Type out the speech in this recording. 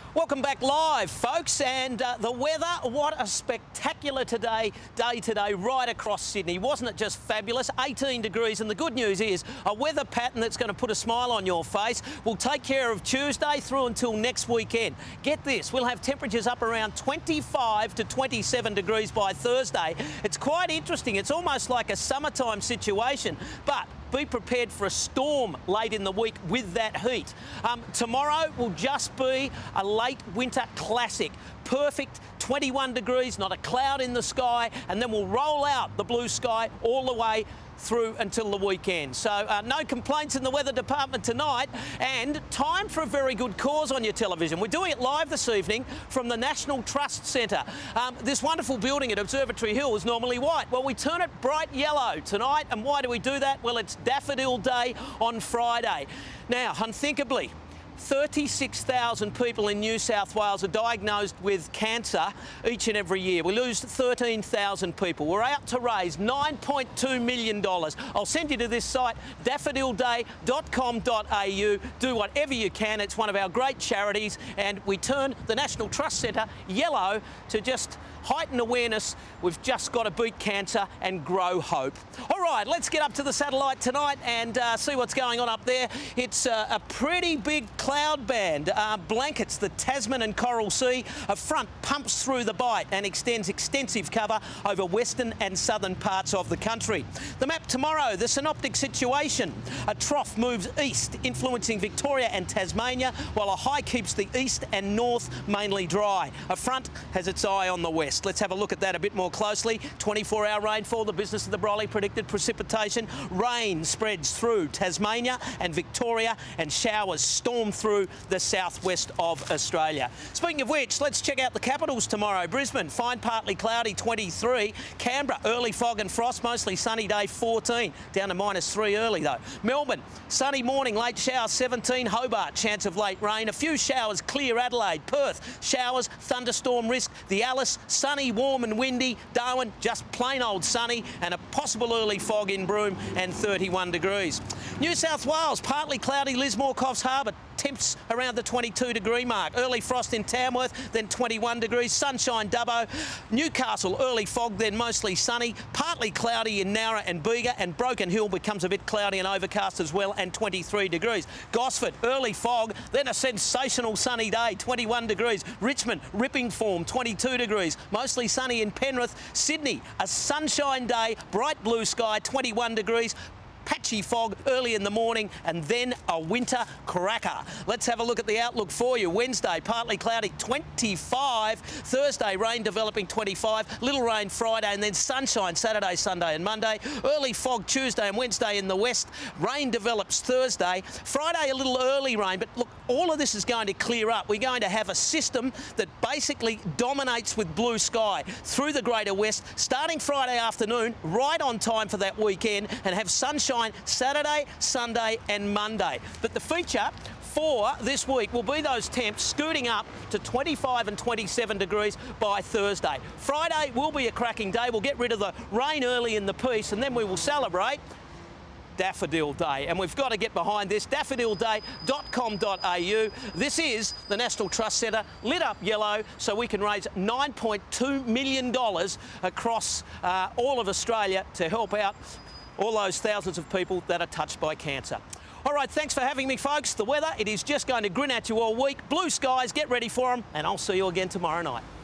Welcome back live, folks, and the weather, what a spectacular day today right across Sydney. Wasn't it just fabulous? 18 degrees, and the good news is a weather pattern that's going to put a smile on your face. We'll take care of Tuesday through until next weekend. Get this, we'll have temperatures up around 25 to 27 degrees by Thursday. It's quite interesting. It's almost like a summertime situation, but be prepared for a storm late in the week with that heat. Tomorrow will just be a late winter classic. Perfect 21 degrees, not a cloud in the sky, and then we'll roll out the blue sky all the way through until the weekend. So no complaints in the weather department tonight, and time for a very good cause on your television. We're doing it live this evening from the National Trust Centre. This wonderful building at Observatory Hill is normally white. Well, we turn it bright yellow tonight, and why do we do that? Well, it's Daffodil Day on Friday. Now, unthinkably, 36,000 people in New South Wales are diagnosed with cancer each and every year. We lose 13,000 people. We're out to raise $9.2 million. I'll send you to this site, daffodilday.com.au. Do whatever you can. It's one of our great charities, and we turn the National Trust Centre yellow to just heighten awareness. We've just got to beat cancer and grow hope. All right, let's get up to the satellite tonight and see what's going on up there. It's a pretty big cloud band blankets the Tasman and Coral Sea. A front pumps through the Bight and extends extensive cover over western and southern parts of the country. The map tomorrow, the synoptic situation. A trough moves east, influencing Victoria and Tasmania, while a high keeps the east and north mainly dry. A front has its eye on the west. Let's have a look at that a bit more closely. 24-hour rainfall, the business of the Brolly predicted precipitation. Rain spreads through Tasmania and Victoria, and showers storm through the southwest of Australia. Speaking of which, let's check out the capitals tomorrow. Brisbane, fine partly cloudy, 23. Canberra, early fog and frost, mostly sunny day, 14. Down to -3 early though. Melbourne, sunny morning, late showers, 17. Hobart, chance of late rain. A few showers, clear Adelaide. Perth, showers, thunderstorm risk. The Alice, sunny, warm and windy. Darwin, just plain old sunny, and a possible early fog in Broome and 31 degrees. New South Wales, partly cloudy, Lismore, Coffs Harbour, temps around the 22-degree mark. Early frost in Tamworth, then 21 degrees. Sunshine Dubbo. Newcastle, early fog, then mostly sunny. Partly cloudy in Nowra and Bega, and Broken Hill becomes a bit cloudy and overcast as well, and 23 degrees. Gosford, early fog, then a sensational sunny day, 21 degrees. Richmond, ripping form, 22 degrees. Mostly sunny in Penrith. Sydney, a sunshine day, bright blue sky, 21 degrees. Patchy fog early in the morning, and then a winter cracker. Let's have a look at the outlook for you. Wednesday, partly cloudy, 25. Thursday, rain developing, 25. Little rain Friday, and then sunshine Saturday, Sunday and Monday. Early fog Tuesday and Wednesday in the west. Rain develops Thursday. Friday, a little early rain, but look, all of this is going to clear up. We're going to have a system that basically dominates with blue sky through the greater west, starting Friday afternoon, right on time for that weekend, and have sunshine Saturday, Sunday and Monday. But the feature for this week will be those temps scooting up to 25 and 27 degrees by Thursday. Friday will be a cracking day. We'll get rid of the rain early in the piece, and then we will celebrate Daffodil Day. And we've got to get behind this, daffodilday.com.au. This is the National Trust Centre, lit up yellow, so we can raise $9.2 million across all of Australia to help out all those thousands of people that are touched by cancer. All right, thanks for having me, folks. The weather, it is just going to grin at you all week. Blue skies, get ready for them, and I'll see you again tomorrow night.